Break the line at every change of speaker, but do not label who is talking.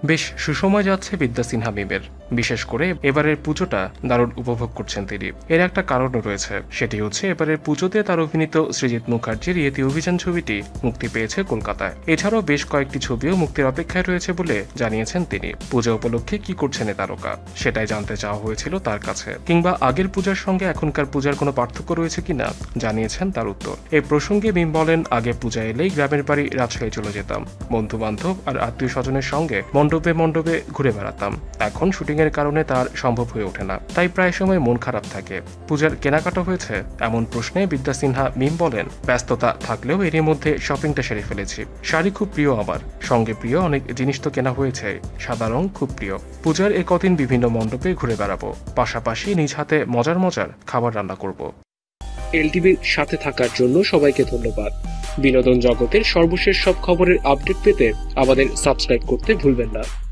বেশ সুসময় যাচ্ছে বিদ্যা সিনহা মিমের। বিশেষ করে এবারের পুজোটা দারুণ উপভোগ করছেন তিনি। এর একটা কারণও রয়েছে, সেটি হচ্ছে এবারের পুজোতে তার অভিনীত সৃজিত মুখার্জির ইয়েতি অভিযান ছবিটি মুক্তি পেয়েছে কলকাতায়। এছাড়াও বেশ কয়েকটি ছবিও মুক্তির অপেক্ষায় রয়েছে বলে জানিয়েছেন তিনি। পূজা উপলক্ষে কি করছেন এ তারকা, সেটাই জানতে চাওয়া হয়েছিল তার কাছে। কিংবা আগের পূজার সঙ্গে এখনকার পূজার কোনো পার্থক্য রয়েছে কিনা জানিয়েছেন তার উত্তর। এই প্রসঙ্গে মিম বলেন, আগে পূজা এলেই গ্রামের বাড়ি রাজশাহী চলে যেতাম, বন্ধু বান্ধব আর আত্মীয় স্বজনের সঙ্গে মণ্ডপে মণ্ডপে ঘুরে বেড়াতাম। এখন শুটিং এর কারণে তার সম্ভব হয়ে ওঠে না, তাই প্রায় সময় মন খারাপ থাকে। পূজার কেনাকাটা হয়েছে এমন প্রশ্নে বিদ্যা সিনহা মিম বলেন, ব্যস্ততা থাকলেও এরই মধ্যে শপিংটা সেরে ফেলেছি। শাড়ি খুব প্রিয় আমার, সঙ্গে প্রিয় অনেক জিনিস তো কেনা হয়েছে। সাদা রং খুব প্রিয়। পূজার এ কদিন বিভিন্ন মণ্ডপে ঘুরে বেড়াবো, পাশাপাশি নিজ হাতে মজার মজার খাবার রান্না করব।
এলটিভির সাথে থাকার জন্য সবাইকে ধন্যবাদ। বিনোদন জগতের সর্বশেষ সব খবরের আপডেট পেতে আমাদের সাবস্ক্রাইব করতে ভুলবেন না।